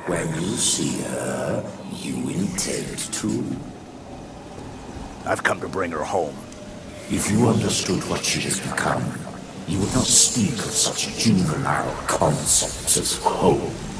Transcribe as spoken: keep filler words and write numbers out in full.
When you see her, you intend to. I've come to bring her home. If you understood what she has become, you would not speak of such juvenile concepts as home.